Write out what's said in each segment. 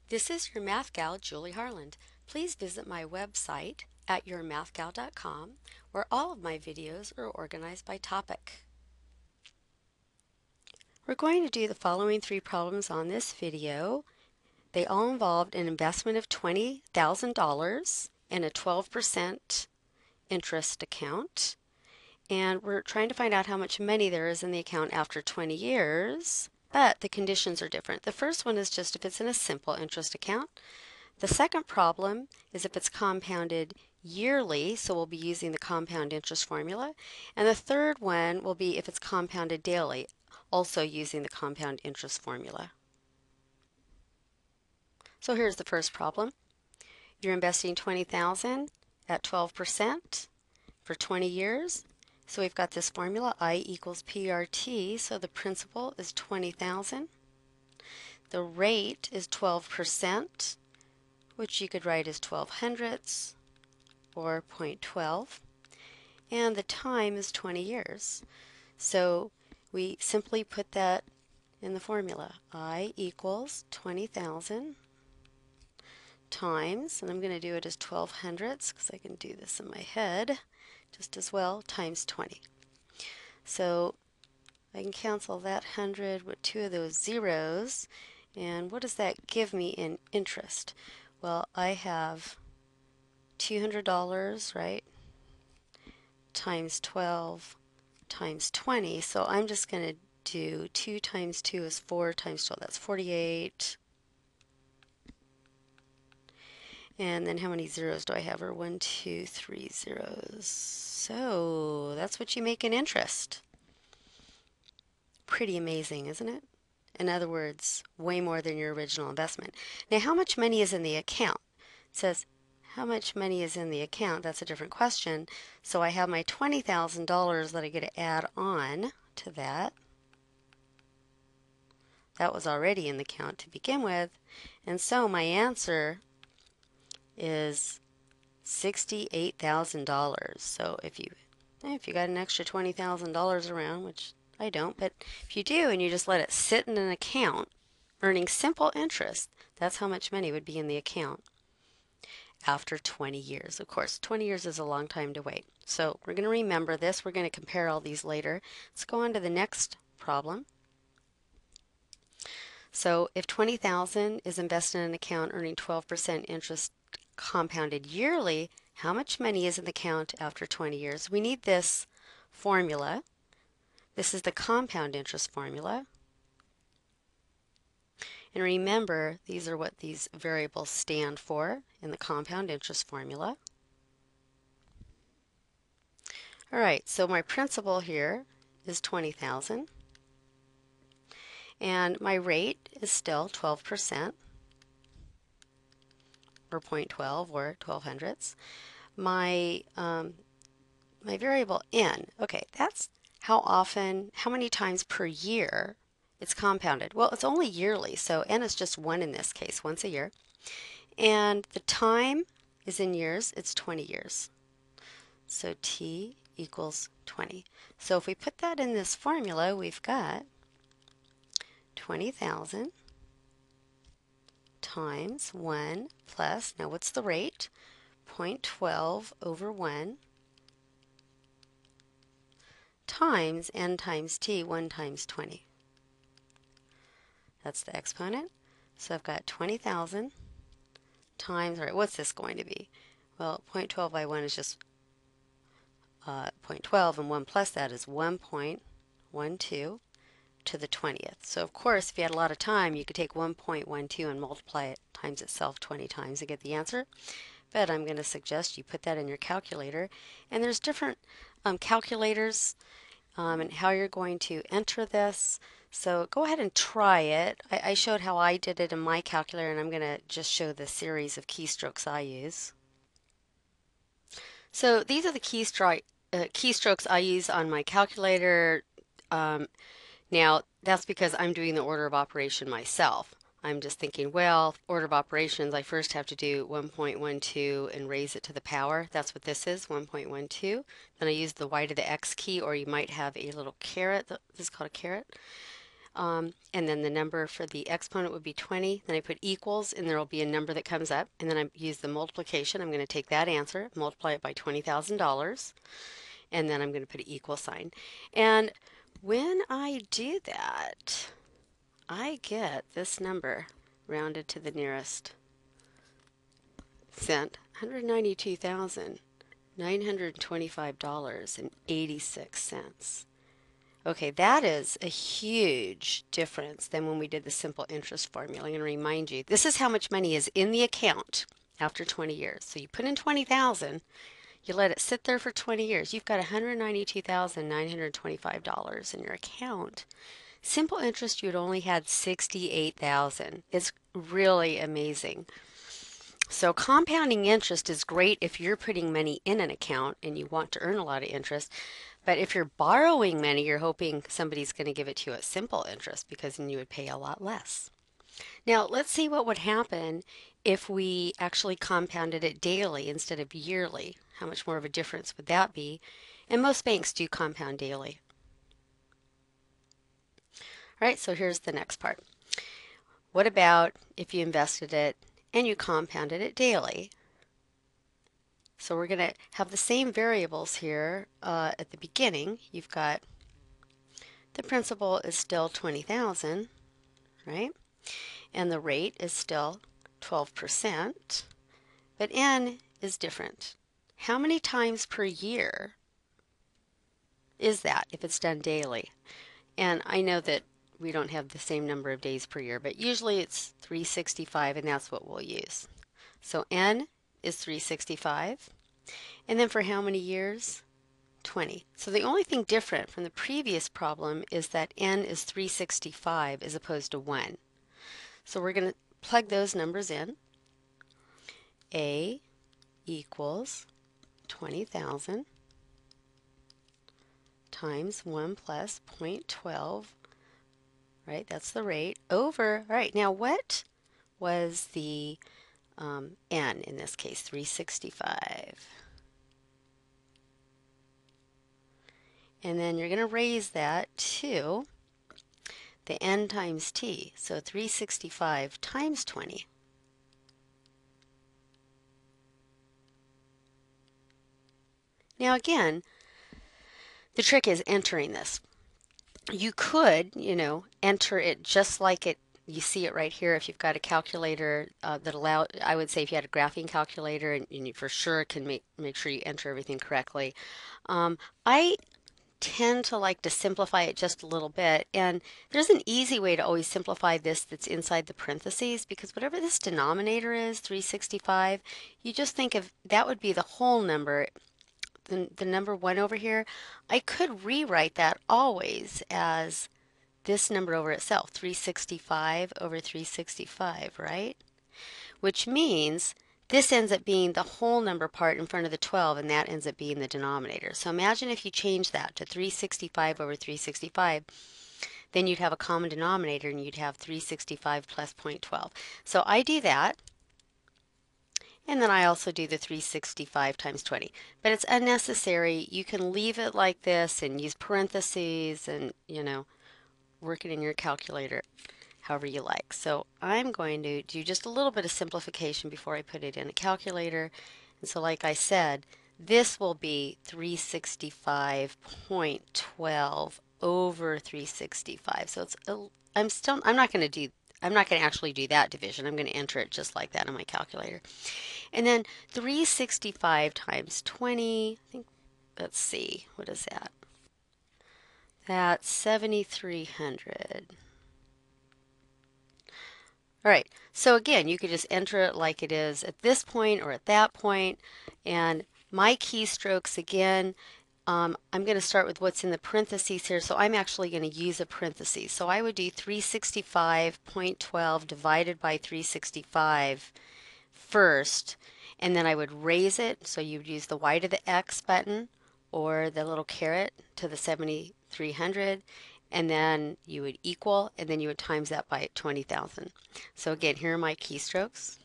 This is your math gal, Julie Harland. Please visit my website at yourmathgal.com, where all of my videos are organized by topic. We're going to do the following 3 problems on this video. They all involved an investment of $20,000 in a 12% interest account. And we're trying to find out how much money there is in the account after 20 years, but the conditions are different. The first one is just if it's in a simple interest account. The second problem is if it's compounded yearly, so we'll be using the compound interest formula. And the third one will be if it's compounded daily, also using the compound interest formula. So here's the first problem. You're investing $20,000 at 12% for 20 years. So we've got this formula, I equals PRT, so the principal is $20,000. The rate is 12%, which you could write as 12 hundredths or 0.12, and the time is 20 years. So we simply put that in the formula. I equals 20,000 times, and I'm going to do it as 12 hundredths because I can do this in my head just as well, times 20. So I can cancel that 100 with 2 of those zeros, and what does that give me in interest? Well, I have $200, right, times 12 times 20, so I'm just going to do 2 times 2 is 4 times 12, that's 48. And then how many zeros do I have? Or 1, 2, 3 zeros. So that's what you make in interest. Pretty amazing, isn't it? In other words, way more than your original investment. Now, how much money is in the account? It says, how much money is in the account? That's a different question. So I have my $20,000 that I get to add on to that. That was already in the account to begin with. And so my answer is $68,000. So if you got an extra $20,000 around, which I don't, but if you do and you just let it sit in an account earning simple interest, that's how much money would be in the account after 20 years. Of course, 20 years is a long time to wait. So we're going to remember this. We're going to compare all these later. Let's go on to the next problem. So if 20,000 is invested in an account earning 12% interest compounded yearly, how much money is in the account after 20 years? We need this formula. This is the compound interest formula. And remember, these are what these variables stand for in the compound interest formula. All right, so my principal here is 20,000. And my rate is still 12%, or 0.12, or 12 hundredths. My variable n, okay, that's how often, how many times per year it's compounded. Well, it's only yearly, so n is just 1 in this case, once a year. And the time is in years, it's 20 years. So t equals 20. So if we put that in this formula, we've got 20,000 times 1 plus, now what's the rate? 0.12 over 1 times n times t, 1 times 20. That's the exponent. So I've got 20,000 times, all right, what's this going to be? Well, 0.12 by 1 is just 0.12, and 1 plus that is 1.12 to the 20th. So of course, if you had a lot of time, you could take 1.12 and multiply it times itself 20 times to get the answer. But I'm going to suggest you put that in your calculator. And there's different calculators and how you're going to enter this. So go ahead and try it. I showed how I did it in my calculator, and I'm going to just show the series of keystrokes I use. So these are the keystrokes I use on my calculator. Now, that's because I'm doing the order of operation myself. I'm just thinking, well, order of operations, I first have to do 1.12 and raise it to the power. That's what this is, 1.12. Then I use the y to the x key, or you might have a little caret. This is called a caret. And then the number for the exponent would be 20. Then I put equals, and there will be a number that comes up. And then I use the multiplication. I'm going to take that answer, multiply it by $20,000, and then I'm going to put an equal sign. And when I do that, I get this number rounded to the nearest cent, $192,925.86. Okay, that is a huge difference than when we did the simple interest formula. I'm going to remind you, this is how much money is in the account after 20 years. So you put in 20,000, you let it sit there for 20 years. You've got $192,925 in your account. Simple interest, you'd only had 68,000. It's really amazing. So compounding interest is great if you're putting money in an account and you want to earn a lot of interest. But if you're borrowing money, you're hoping somebody's going to give it to you at simple interest, because then you would pay a lot less. Now, let's see what would happen if we actually compounded it daily instead of yearly. How much more of a difference would that be? And most banks do compound daily. All right, so here's the next part. What about if you invested it and you compounded it daily? So we're going to have the same variables here at the beginning. You've got the principal is still 20,000, right? And the rate is still 12%, but N is different. How many times per year is that if it's done daily? And I know that we don't have the same number of days per year, but usually it's 365, and that's what we'll use. So N is 365. And then for how many years? 20. So the only thing different from the previous problem is that N is 365 as opposed to 1. So we're going to plug those numbers in. A equals 20,000 times 1 plus 0.12, right? That's the rate, over, all right, now what was the N in this case? 365. And then you're going to raise that to the N times T. So 365 times 20. Now again, the trick is entering this. You could, enter it just like it. You see it right here. If you've got a calculator I would say if you had a graphing calculator, and you for sure can make sure you enter everything correctly. I tend to like to simplify it just a little bit, and there's an easy way to always simplify this that's inside the parentheses, because whatever this denominator is, 365, you just think of that would be the whole number. The number 1 over here, I could rewrite that always as this number over itself, 365 over 365, right? Which means this ends up being the whole number part in front of the 12, and that ends up being the denominator. So imagine if you change that to 365 over 365, then you'd have a common denominator, and you'd have 365 plus 0.12. So I do that. And then I also do the 365 times 20. But it's unnecessary. You can leave it like this and use parentheses and, work it in your calculator however you like. So I'm going to do just a little bit of simplification before I put it in a calculator. And so like I said, this will be 365.12 over 365. So I'm not going to actually do that division. I'm going to enter it just like that on my calculator. And then 365 times 20, I think, let's see, what is that? That's 7,300. All right, so again, you could just enter it like it is at this point or at that point. And my keystrokes, again, I'm going to start with what's in the parentheses here, so I'm actually going to use a parenthesis. So I would do 365.12 divided by 365 first, and then I would raise it. So you would use the Y to the X button or the little caret to the 7,300, and then you would equal, and then you would times that by 20,000. So again, here are my keystrokes.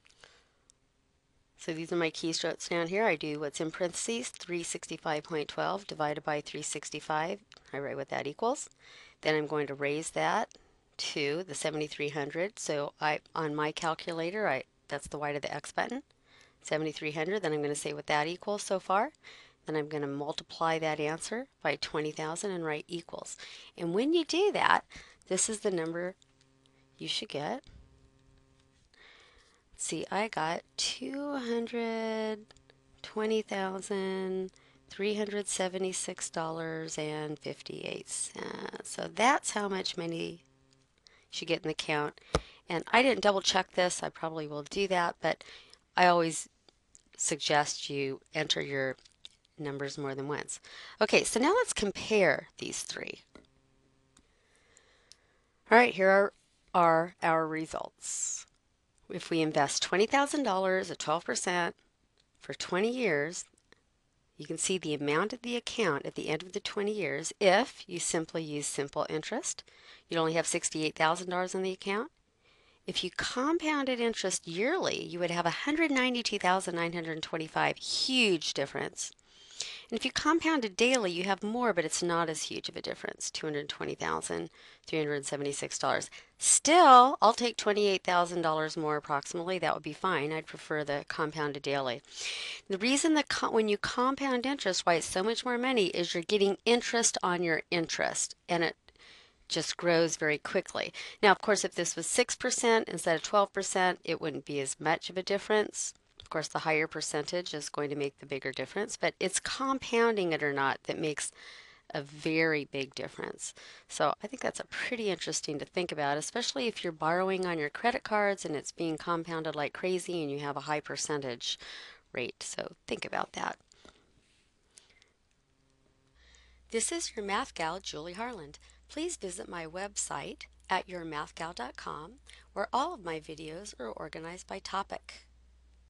So these are my keystrokes down here. I do what's in parentheses, 365.12 divided by 365. I write what that equals. Then I'm going to raise that to the 7,300. So on my calculator, that's the Y to the X button, 7,300. Then I'm going to say what that equals so far. Then I'm going to multiply that answer by 20,000 and write equals. And when you do that, this is the number you should get. See, I got $220,376.58. So that's how much money you should get in the account. And I didn't double check this. I probably will do that, but I always suggest you enter your numbers more than once. Okay, so now let's compare these three. All right, here are our results. If we invest $20,000 at 12% for 20 years, you can see the amount of the account at the end of the 20 years. If you simply use simple interest, you'd only have $68,000 in the account. If you compounded interest yearly, you would have $192,925. Huge difference. And if you compounded daily, you have more, but it's not as huge of a difference, $220,376. Still, I'll take $28,000 more approximately. That would be fine. I'd prefer the compounded daily. The reason that when you compound interest, why it's so much more money, is you're getting interest on your interest, and it just grows very quickly. Now, of course, if this was 6% instead of 12%, it wouldn't be as much of a difference. Of course, the higher percentage is going to make the bigger difference, but it's compounding it or not that makes a very big difference. So I think that's a pretty interesting to think about, especially if you're borrowing on your credit cards and it's being compounded like crazy and you have a high percentage rate. So think about that. This is your math gal, Julie Harland. Please visit my website at yourmathgal.com, where all of my videos are organized by topic.